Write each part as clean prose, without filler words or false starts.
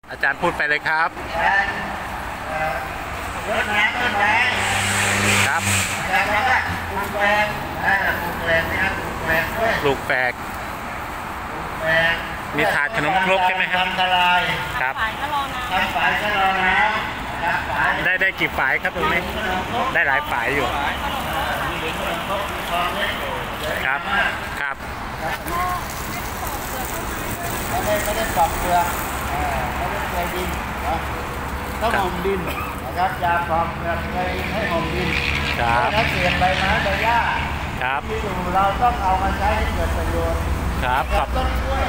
อาจารย์พูดไปเลยครับรดน้ำต้นไม้ครับแล้วก็ปลูกแฝกปลูกแฝกนะครับปลูกแฝกด้วยปลูกแฝกมีถาดขนมครกใช่ไหมครับทำทลายครับฝายก็รอน้ำทำฝายก็รอน้ำได้กี่ฝายครับตรงนี้ได้หลายฝายอยู่ครับครับไม่ได้ปอกเปลือกไม่ได้เกยดินต้องห่มดินนะครับยาปอกเปลือกเกยดินให้ห่มดินถ้าเศษใบไม้ใบหญ้าที่อยู่เราต้องเอามาใช้ให้เกิดประโยชน์ครับต้นกล้วย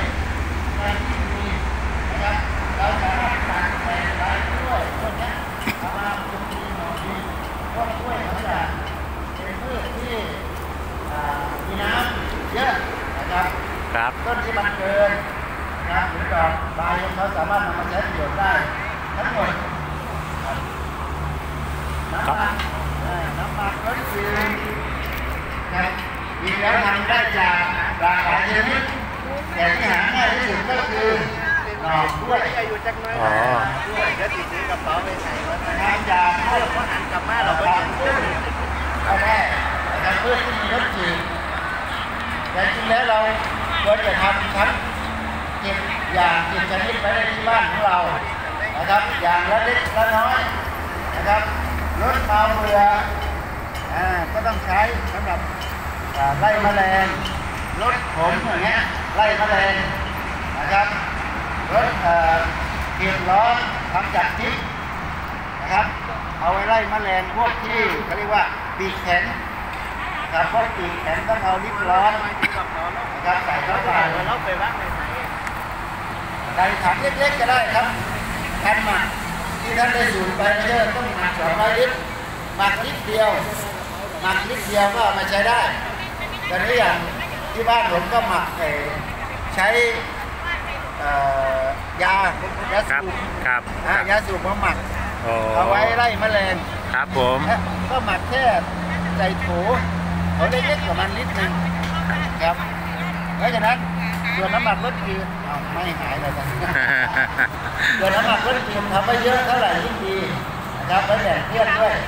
นะครับเราสามารถตัดใบกล้วยต้นนี้เอามาปลูกดินหน่อดินต้นกล้วยเขาจะเป็นพืชที่มีน้ำเยอะนะครับต้นที่มันเกินนะหรือดอกใบเขาสามารถนำมาใช้ประโยชน์ได้ทั้งหมดน้ำมันรถจืดครับมีแล้วทำได้จากหลากหลายชนิดแต่ที่หาง่ายที่สุดก็คือหน่อกล้วยอยู่จักน้อยกล้วยจะติดในกระเป๋าไปใส่ทำจากเพื่อพอหันกลับมาเราก็กินก็ได้แต่เพื่อที่มีรสจืดแต่จริงแล้วเราควรจะทำทั้ง7 ชนิดไว้ในที่บ้านของเรานะครับอย่างละเล็กละน้อยนะครับลดเมาเบื่อก็ต้องใช้สำหรับไล่แมลงลดผมอย่างเงี้ยไล่แมลงนะครับลดเห็บร้อนทำจากพริกนะครับเอาไว้ไล่แมลงพวกที่เขาเรียกว่าปีกแข็งนะครับพวกปีกแข็งต้องเอาลิปร้อนนะครับใส่เข้าไปแล้วไปวัดในถังเล็กๆก็ได้ครับคันหมักที่ท่านได้สูตรไปเยอะต้องหมัก200 ลิตรหมักลิตรเดียวก็มาใช้ได้ตอนนี้อย่างที่บ้านผมก็หมักใช้ยาสูบยาสูบมาหมักเอาไว้ไล่แมลงครับผมก็หมักแค่ใส่โถเล็กๆประมาณลิตรนึงครับเพราะฉะนั้นส่วนน้ำหมักรถจืดไม่หายเลยนะส่วนน้ำหมักรถจืดทำไปเยอะเท่าไหร่ยิ่งดีนะครับไปแบ่งเพื่อนด้วย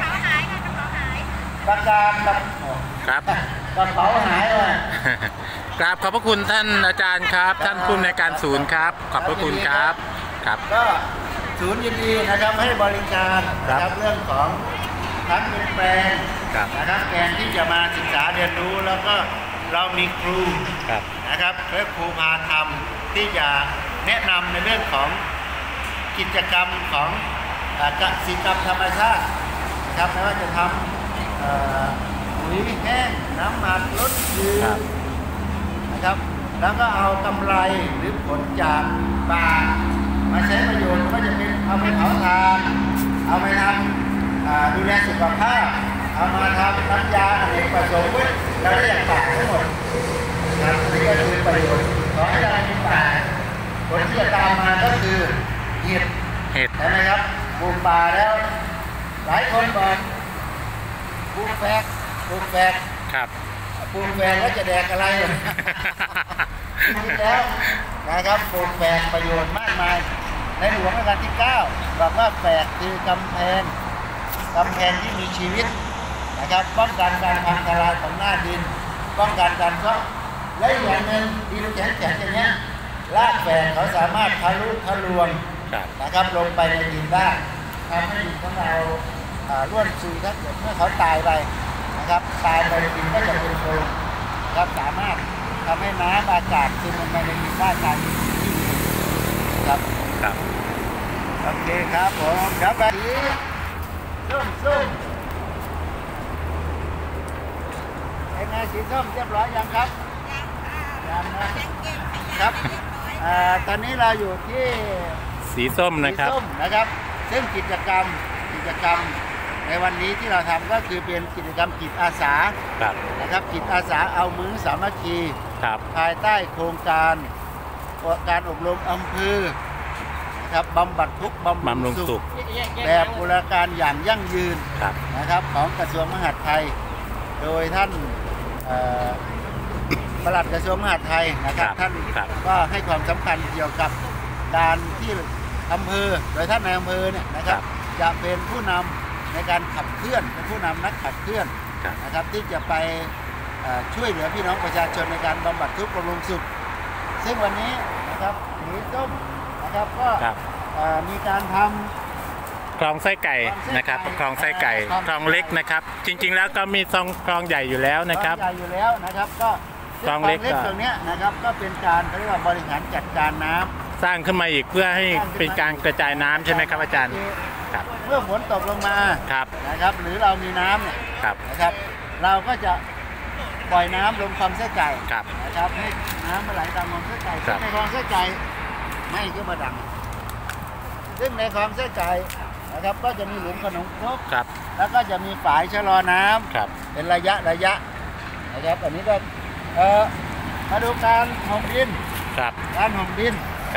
ประการครับกระเป๋าหายเลยกราบขอบพระคุณท่านอาจารย์ครับท่านผู้อำนวยการศูนย์ครับขอบพระคุณครับก็ศูนย์ยินดีนะครับให้บริการนะครับเรื่องของทั้งเป็นแปลงนะครับแปลงที่จะมาศึกษาเรียนรู้แล้วก็เรามีครูนะครับเพื่อครูพาทำที่จะแนะนำในเรื่องของกิจกรรมของกสิกรรมธรรมชาตินะครับไม่ว่าจะทำปุ๋ยแห้งน้ำมันรถจืดนะครับแล้วก็เอากำไรหรือผลจากป่ามาใช้ประโยชน์ก็จะเป็นเอาไปเผาถ่านเอาไปทำดูแลสุขภาพเอามาทำน้ำยาอเนกประสงค์เราได้อย่างป่าทั้งหมดนะครับนี่ก็คือประโยชน์ของการมีป่าผลที่จะตามมาก็คือเห็ดใช่ไหมครับปลูกป่าแล้วหลายคนบอกปลูกแฝกครับปลูกแฝกแล้วจะแดกอะไรจริงๆแล้วนะครับปลูกแฝกประโยชน์มากมายในหลวงรัชกาลที่ 9บอกว่าแฝกคือกำแพงที่มีชีวิตนะครับป้องกันการพังทลายของหน้าดินป้องกันการเพาะและอย่างหนึ่งดินแข็งอย่างนี้รากแฝกเขาสามารถทะลุทะลวงนะครับลงไปในดินได้ทำให้ดินของเราร่วนซุยถ้าเกิดเมื่อเขาตายไปนะครับตายไปดินก็จะเป็นโคลนครับสามารถทำให้น้ำอากาศซึมลงไปในดินได้ตายที่ดีครับโอเคครับผมเดี๋ยวไปส้มเป็นไงสีส้มเรียบร้อยยังครับยังนะครับตอนนี้เราอยู่ที่สีส้มนะครับซึ่งกิจกรรมในวันนี้ที่เราทำก็คือเป็นกิจกรรมจิตอาสานะครับจิตอาสาเอามื้อสามัคคีภายใต้โครงการอบรมอำเภอนะครับบำบัดทุกข์บำรุงสุขแบบบูรณาการอย่างยั่งยืนนะครับของกระทรวงมหาดไทยโดยท่านปลัดกระทรวงมหาดไทยนะครับท่านก็ให้ความสำคัญเกี่ยวกับการที่อำเภอโดยท่านนายอำเภอเนี่ยนะครับจะเป็นผู้นำในการขับเคลื่อนเป็นผู้นำนักขับเคลื่อนนะครับที่จะไปช่วยเหลือพี่น้องประชาชนในการบำบัดทุกข์บำรุงสุขซึ่งวันนี้นะครับสีส้มนะครับก็มีการทำคลองไส้ไก่นะครับคลองไส้ไก่คลองเล็กนะครับจริงๆแล้วก็มีคลองใหญ่อยู่แล้วนะครับคลองใหญ่อยู่แล้วนะครับก็คลองเล็กตรงนี้นะครับก็เป็นการเรียกว่าบริหารจัดการน้ำสร้างขึ้นมาอีกเพื่อให้เป็นการกระจายน้ำใช่ไหมครับอาจารย์ครับเมื่อฝนตกลงมานะครับหรือเรามีน้ำเนี่ยนะครับเราก็จะปล่อยน้ำลงคลองไส้ไก่นะครับให้น้ำมาไหลตามคลองไส้ไก่ในคลองไส้ไก่ไม่ก็มาดังซึ่งในคลองไส้ไก่นะครับก็จะมีหลุมขนมครกแล้วก็จะมีฝายชะลอน้ำเป็นระยะนะครับอันนี้ก็มาดูการห่มดินการห่มดิน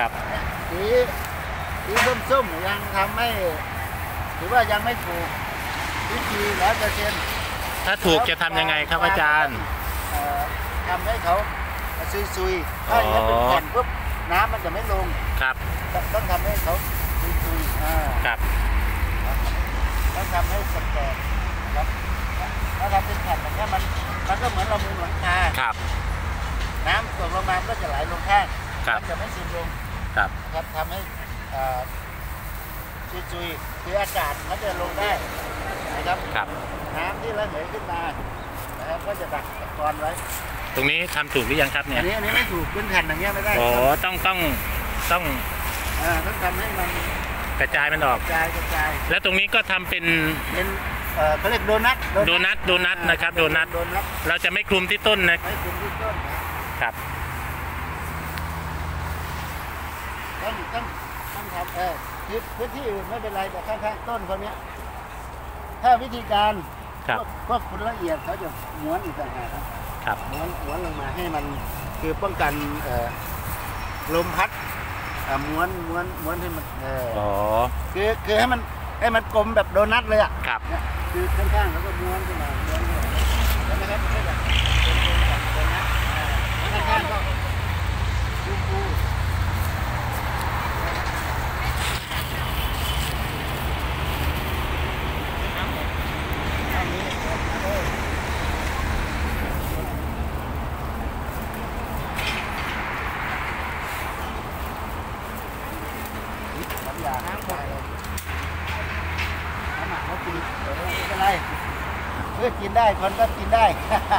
สีส้มๆยังทำไม่หรือว่ายังไม่ถูกวิธี100% ถ้าถูกจะทำยังไงครับอาจารย์ทำให้เขาซุยๆถ้าอย่างนี้เป็นแผ่นปุ๊บน้ำมันจะไม่ลงต้องทำให้เขาซุยๆต้องทำให้สแกนครับถ้าทำเป็นแผ่นแบบนี้มันก็เหมือนเรามุงหลังคาน้ำตกลงมาก็จะไหลลงข้างมันจะไม่ซึมลงครับทำให้ซุยๆคืออากาศมันจะลงได้นะครับน้ำที่ระเหยขึ้นมานะครับก็จะดักตะกอนไว้ตรงนี้ทำถูกหรือยังครับเนี่ยอันนี้ไม่ถูกขึ้นแผ่นอย่างเงี้ยไม่ได้ต้องทำให้มันกระจายมันออกกระจายแล้วตรงนี้ก็ทำเป็นเขาเรียกโดนัทนะครับโดนัทเราจะไม่คลุมที่ต้นนะไม่คลุมที่ต้นครับต้องทำพื้นที่อื่นไม่เป็นไรแต่ข้างๆต้นคนนี้ถ้าวิธีการพวกคุณละเอียดเขาจะม้วนอีกต่างหากม้วนลงมาให้มันคือป้องกันลมพัดม้วนให้มันคือให้มันกลมแบบโดนัทเลยอ่ะคือข้างๆแล้วก็ม้วนขึ้นมาแล้วนะครับก็จะเป็นโดนัทข้างๆก็ฟูน้ำหมดน้ำหมักเขากินไม่เป็นไรเพื่อกินได้คนก็กินได้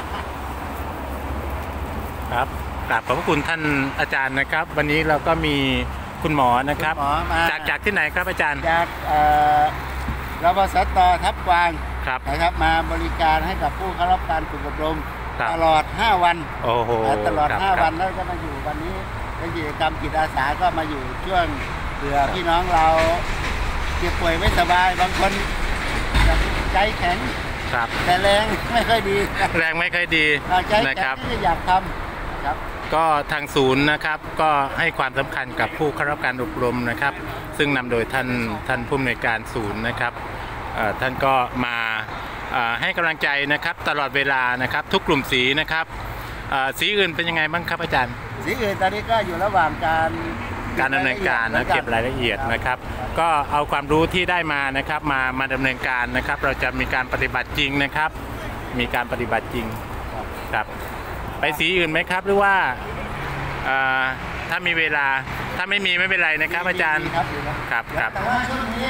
ครับกราบขอบพระคุณท่านอาจารย์นะครับวันนี้เราก็มีคุณหมอนะครับจากที่ไหนครับอาจารย์จากรพสต.ทับกวางนะครับมาบริการให้กับผู้เข้ารับการฝึกอบรมตลอด5 วันตลอด5 วันแล้วก็มาอยู่วันนี้เป็นกิจกรรมจิตอาสาก็มาอยู่ช่วงเพื่อพี่น้องเราเจ็บป่วยไม่สบายบางคนใจแข็งแต่แรงไม่ค่อยดีนะครับที่อยากทำครับก็ทางศูนย์นะครับก็ให้ความสำคัญกับผู้เข้ารับการอบรมนะครับซึ่งนำโดยท่านผู้อำนวยการศูนย์นะครับท่านก็มาให้กำลังใจนะครับตลอดเวลานะครับทุกกลุ่มสีนะครับสีอื่นเป็นยังไงบ้างครับอาจารย์สีอื่นตอนนี้ก็อยู่ระหว่างการดำเนินการนะเก็บรายละเอียดนะครับก็เอาความรู้ที่ได้มานะครับมาดำเนินการนะครับเราจะมีการปฏิบัติจริงนะครับมีการปฏิบัติจริงครับไปสีอื่นไหมครับหรือว่าถ้ามีเวลาถ้าไม่มีไม่เป็นไรนะครับอาจารย์ครับแต่ว่าช่วงนี้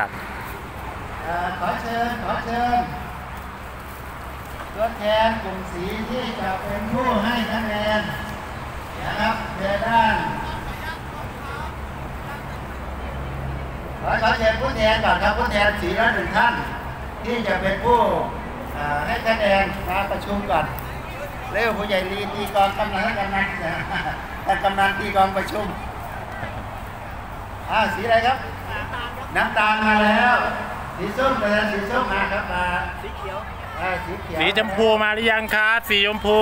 ขอเชิญตัวแทนกลุ่มสีที่จะเป็นผู้ให้คะแนนนะครับเดินด้านขอเชิญผู้แทนก่อนครับผู้แทนสีละ1 ท่านที่จะเป็นผู้ให้คะแนนมาประชุมก่อนเร็วผู้ใหญ่ลีตีกองกำนันตีกองประชุมสีอะไรครับน้ำตาลมาแล้วสีส้มสีส้มมาครับมาสีเขียวสีชมพูมาหรือยังครับสีชมพู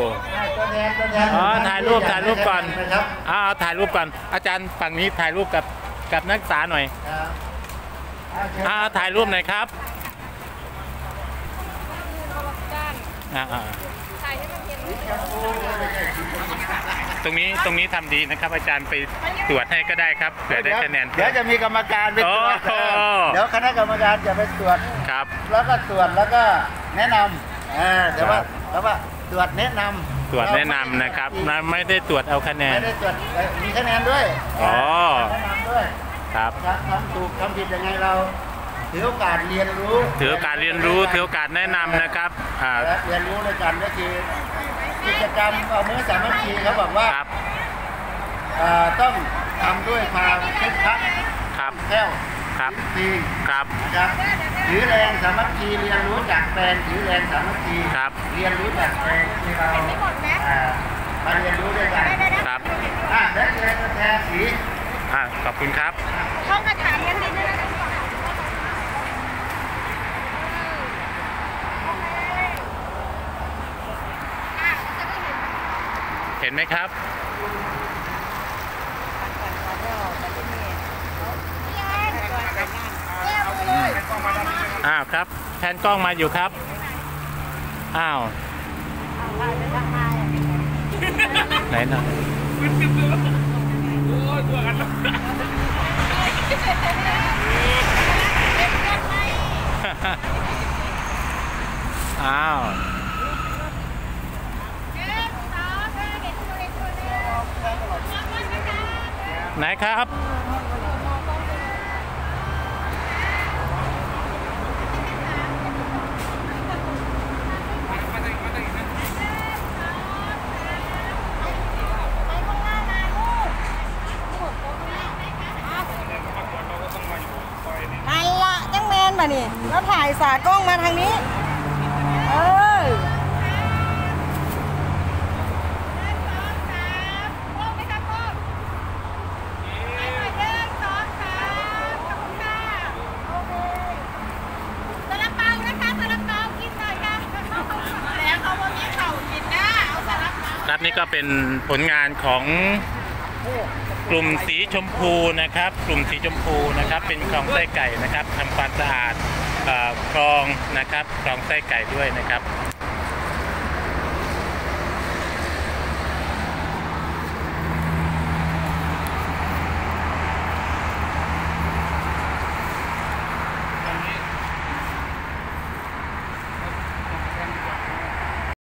ถ่ายรูปก่อนถ่ายรูปก่อนอาจารย์ฝั่งนี้ถ่ายรูปกับนักศึกษาหน่อยถ่ายรูปหน่อยครับถ่ายให้มันเห็นตรงนี้ทำดีนะครับ อาจารย์ไปตรวจให้ก็ได้ครับเผื่อได้คะแนนเดี๋ยวจะมีกรรมการไปตรวจโอ้โหเดี๋ยวคณะกรรมการจะไปตรวจครับแล้วก็ตรวจแล้วก็แนะนำแต่ว่าตรวจแนะนำตรวจแนะนำนะครับไม่ได้ตรวจเอาคะแนนไม่ได้ตรวจมีคะแนนด้วยอ๋อแนะนำด้วยครับทำถูกทำผิดยังไงเราถือโอกาสเรียนรู้ถือโอกาสเรียนรู้ถือโอกาสแนะนำนะครับและเรียนรู้ด้วยกันก็คือกิจกรรมมื้อสามัคคีเขาบอกว่าครับต้องทำด้วยความคึกคักครับแคล่วครับจริงครับนะครับถือแรงสามัคคีเรียนรู้จากแฟนถือแรงสามัคคีครับเรียนรู้จากแฟนที่เรามาเรียนรู้ด้วยกันครับและเรียนแทนสีขอบคุณครับท่องคาถาเลี้ยงดินด้วยนะเห็นไหมครับครับแทนกล้องมาอยู่ครับอ้าวไหนนะอ้าวไหนครับนั่นละจังแมนมานี่แล้วถ่ายสากล้องมาทางนี้ครับนี่ก็เป็นผลงานของกลุ่มสีชมพูนะครับกลุ่มสีชมพูนะครับเป็นคลองไส้ไก่นะครับทำความสะอาดคลองนะครับคลองไส้ไก่ด้วยนะครับ